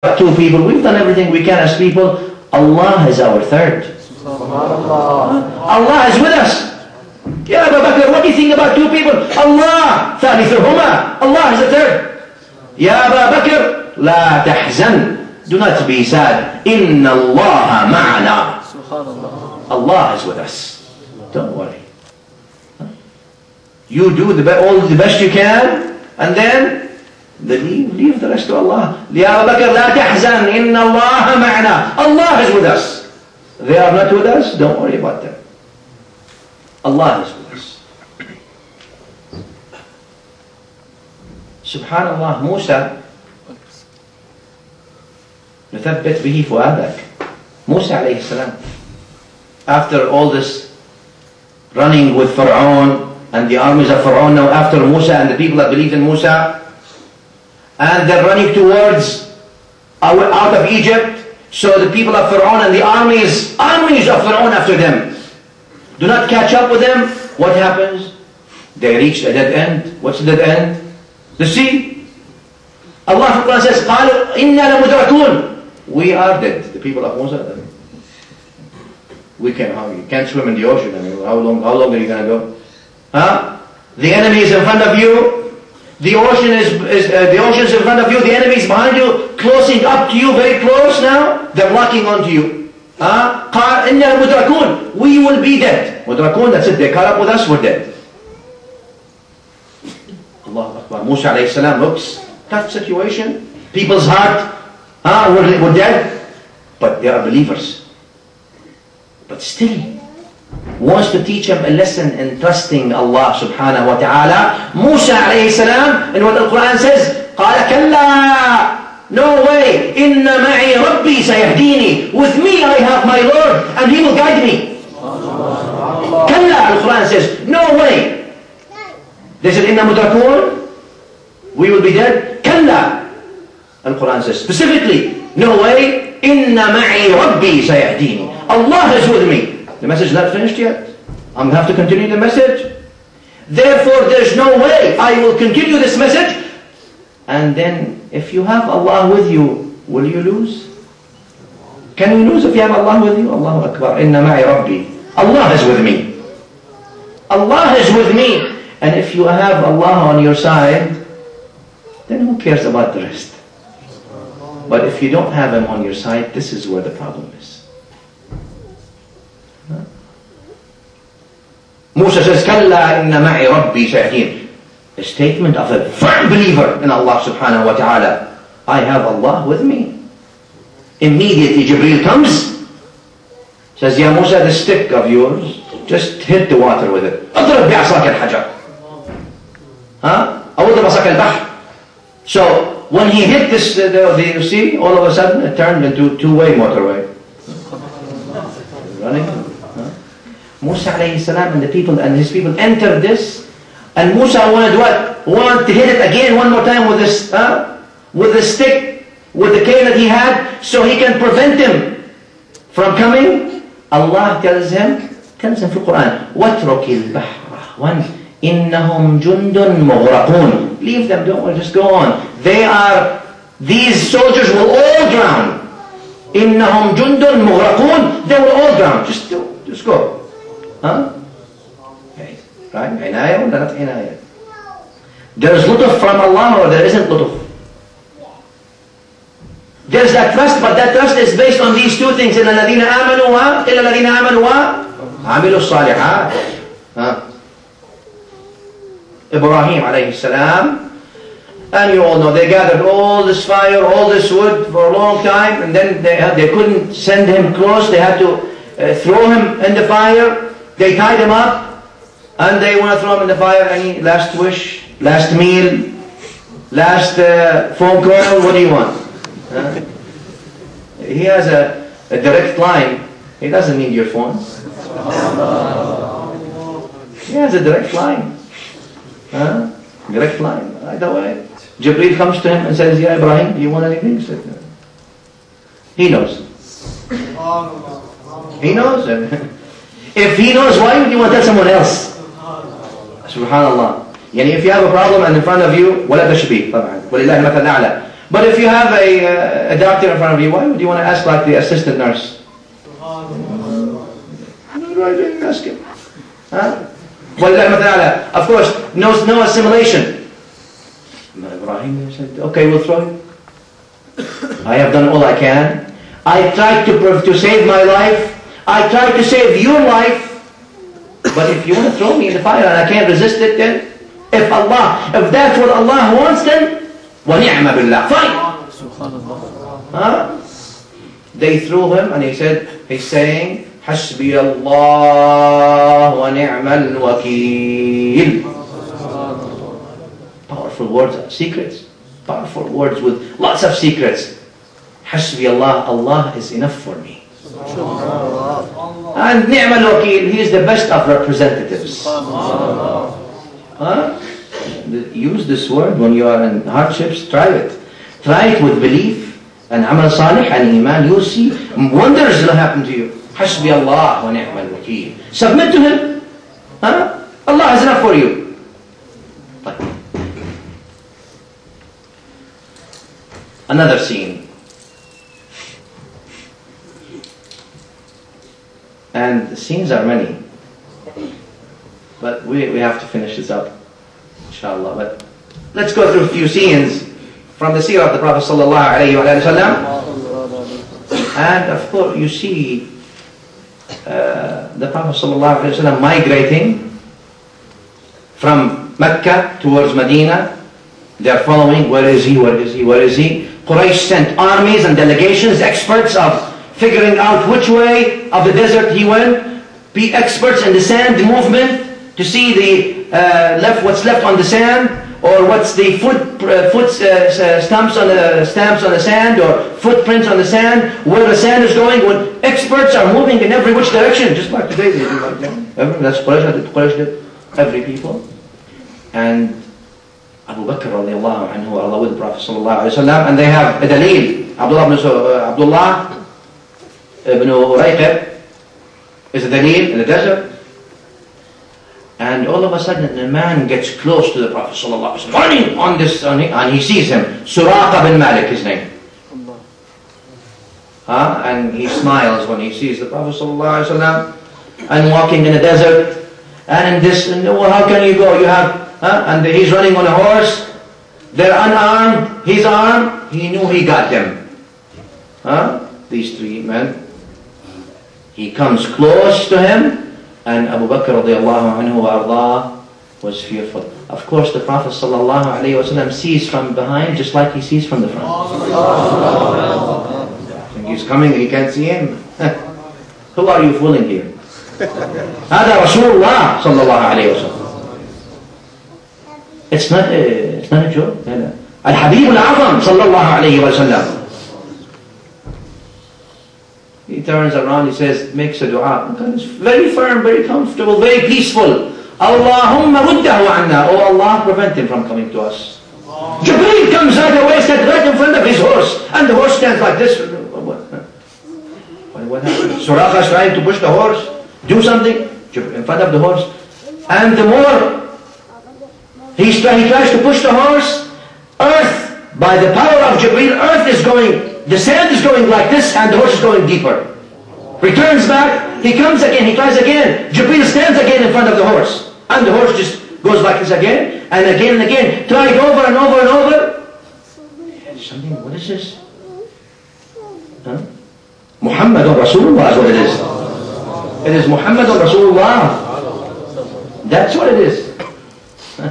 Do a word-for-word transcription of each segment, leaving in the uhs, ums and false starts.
two people. We've done everything we can as people. Allah is our third. Allah is with us. Ya Abu Bakr, what do you think about two people? Allah ثالثهما. Allah is the third. Ya Abu Bakr, لا تحزن. Do not be sad. Inna Allah ma'ana. Allah is with us. Don't worry. You do the all the best you can, and then leave, leave the rest to Allah. Ya Abu Bakr, لا تحزن. Inna Allah ma'ana. Allah is with us. They are not with us. Don't worry about them. Allah is with us. Subhanallah, Musa. نثبت به فؤادك. Musa alayhi salam. After all this running with Pharaoh and the armies of Pharaoh, now after Musa and the people that believe in Musa, and they're running towards out of Egypt, so the people of Pharaoh and the armies, armies of Pharaoh after them, do not catch up with them. What happens? They reach a dead end. What's the dead end? The sea. Allah says, قالوا إنا لمدركون. We are dead. The people of Musa. We can. How you can't swim in the ocean. I mean, how long? How long are you going to go? Huh? The enemy is in front of you. The ocean is, is uh, the ocean is in front of you. The enemy is behind you, closing up to you, very close now. They're locking onto you. Huh? قال إنا لمدركون. We will be dead. Mudrakun. That's it. They caught up with us. We're dead. Allah Akbar. Musa alayhi salam looks tough situation. People's heart. Ah, we're, we're dead, but they are believers. But still, wants to teach them a lesson in trusting Allah subhanahu wa ta'ala. Musa alayhi salam, and what the Quran says, قال كلا, no way, إن معي ربي سيهديني. With me I have my Lord, and He will guide me. كلا, the Quran says, no way. They said, إن مدركون, we will be dead. كلا. The Quran says specifically, no way, inna ma'i rabbi sayahdini. Allah is with me. The message is not finished yet. I'm going to have to continue the message. Therefore, there's no way I will continue this message. And then, if you have Allah with you, will you lose? Can you lose if you have Allah with you? Allahu Akbar. Inna ma'i rabbi. Allah is with me. Allah is with me. And if you have Allah on your side, then who cares about the rest? But if you don't have Him on your side, this is where the problem is. Huh? Musa says, كَلَّا إِنَّ مَعِي رَبِّي سَيَهْدِينِ. A statement of a firm believer in Allah subhanahu wa ta'ala. I have Allah with me. Immediately Jibreel comes, says, Ya Musa, the stick of yours, just hit the water with it. اضرب بعصاك الحجر. Huh? أو اضرب بعصاك البحر. So, when he hit this, uh, the, the, you see, all of a sudden it turned into two-way motorway. Running. Huh? Musa alayhi salam and the people and his people entered this, and Musa wanted what? Wanted to hit it again one more time with this, uh, with the stick, with the cane that he had, so he can prevent him from coming. Allah tells him, tells him in the Quran, وَاتْرُكِ الْبَحْرَ وَانْ إِنَّهُمْ جُنْدٌ مُغْرَقُونَ. Leave them, don't worry, just go on. They are, these soldiers will all drown. إِنَّهُمْ جُنْدٌ مُغْرَقُونَ. They will all drown. Just do, just go. Huh? Okay. Right? Inayah or not inayah? There's lutuf from Allah or there isn't lutuf. There's that trust, but that trust is based on these two things. إِلَّا الَّذِينَ آمَنُوا وَا إِلَّا الَّذِينَ آمَنُوا وَعَمِلُوا الصَّالِحَاتِ. Huh? Ibrahim alayhi salam, and you all know they gathered all this fire, all this wood for a long time, and then they had, they couldn't send him close. They had to uh, throw him in the fire. They tied him up, and they want to throw him in the fire. Any last wish, last meal, last uh, phone call? What do you want? Huh? He has a, a direct line. He doesn't need your phone. He has a direct line. Huh? Direct line, right away. Jibreel comes to him and says, Ya Ibrahim, do you want anything? He said, no. He knows. He knows. If he knows, why would you want to tell someone else? Subhanallah. Yani if you have a problem and in front of you, ولا تشبيه طبعا. ولله المثل الأعلى. But if you have a, uh, a doctor in front of you, why would you want to ask like the assistant nurse? Ask him. Huh? Of course, no, no assimilation. Ibrahim said, okay, we'll throw you. I have done all I can. I tried to, to save my life. I tried to save your life. But if you want to throw me in the fire and I can't resist it, then if Allah, if that's what Allah wants, then وَنِعْمَ بِاللَّهِ fine. Huh? They threw him and he said, he's saying, حَسْبِيَ اللَّهُ وَنِعْمَ الْوَكِيلُ. Powerful words, secrets. Powerful words with lots of secrets. حَسْبِيَ اللَّهُ, Allah is enough for me. And نِعْمَ الْوَكِيلُ, he is the best of representatives. Huh? Use this word when you are in hardships. Try it. Try it with belief and amal salih and iman. You'll see wonders will happen to you. حسبي الله ونعم الوكيل. Submit to him. Huh? Allah is enough for you. Another scene. And the scenes are many. But we, we have to finish this up. Inshallah. But let's go through a few scenes from the seerah of the Prophet sallallahu alaihi wasallam. And of course you see uh, the Prophet sallallahu alaihi wasallam migrating from Mecca towards Medina. They are following, where is he, where is he, where is he? Quraysh sent armies and delegations, experts of figuring out which way of the desert he went. Be experts in the sand movement to see the uh, left, what's left on the sand, or what's the foot uh, foot uh, stamps on the stamps on the sand, or footprints on the sand, where the sand is going. When experts are moving in every which direction, just like today they do like that. That's Quraysh, Quraysh did. Every people. And Abu Bakr radiallahu anhu, Allah with the Prophet sallallahu alaihi wasallam, and they have a dalil. Abdullah ibn uh, Abdullah ibn Urayqib is a dalil in the desert. And all of a sudden a man gets close to the Prophet sallallahu alaihi wasallam, running on this, on he, and he sees him. Suraqa bin Malik, his name. Huh? And he smiles when he sees the Prophet sallallahu alaihi wasallam, and walking in the desert. And in this, and, well, how can you go? You have, huh? And he's running on a horse. They're unarmed. He's armed. He knew he got them. Huh? These three men. He comes close to him, and Abu Bakr radiallahu anhu wa ardah was fearful. Of course, the Prophet sallallahu alaihi wasallam sees from behind just like he sees from the front. He's coming and he can't see him. Who are you fooling here? هذا رسول الله صلى الله عليه وسلم. It's not a, it's not a joke. الحبيب الأعظم صلى الله عليه وسلم. He turns around, he says, makes a dua. It's very firm, very comfortable, very peaceful. Allahumma ruddahu anna. Oh Allah, prevent him from coming to us. Jibreel comes right away, stands right in front of his horse, and the horse stands like this. What, what happened? Suraqa is trying to push the horse. Do something in front of the horse. And the more he's try, he tries to push the horse, earth, by the power of Jibreel, earth is going, the sand is going like this, and the horse is going deeper. Returns back, he comes again, he tries again. Jibreel stands again in front of the horse. And the horse just goes like this again, and again and again. Tried over and over and over. Something, what is this? Huh? Muhammadun Rasulullah is what it is. It is Muhammadun Rasulullah. That's what it is. Huh?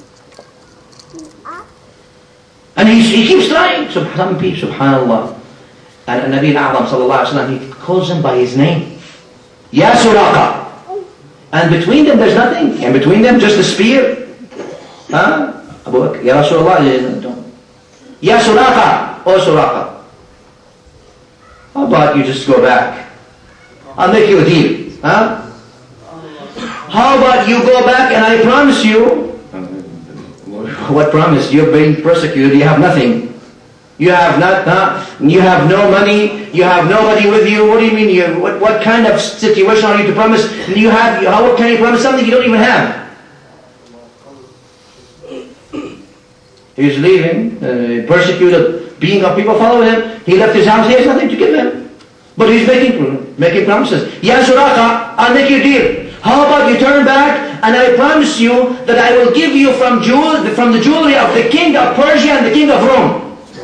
And he, he keeps trying. Some people, subhanallah. And Nabi al-A'zam sallallahu alayhi wa sallam, he calls him by his name. Ya Suraqa. And between them there's nothing. And between them just a spear. Huh? Abu Bakr, Ya Rasulullah. Ya Suraqa. Oh Suraqa. How about you just go back? I'll make you a deal. Huh? How about you go back and I promise you. What promise? You're being persecuted. You have nothing. You have not, huh? You have no money. You have nobody with you. What do you mean? You, what, what kind of situation are you to promise? And you have, how can you promise something you don't even have? He was leaving, uh, persecuted, being of people follow him. He left his house, he has nothing to give him. But he's making, making promises. Ya Zuraqa, I'll make you a deal. How about you turn back and I promise you that I will give you from, jewel, from the jewelry of the king of Persia and the king of Rome.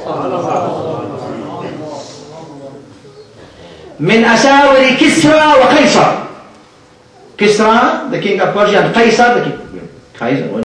من أساور كسرى وقيصر. Kisra, the king of Persia, and Qaisar, the king. Kaiser.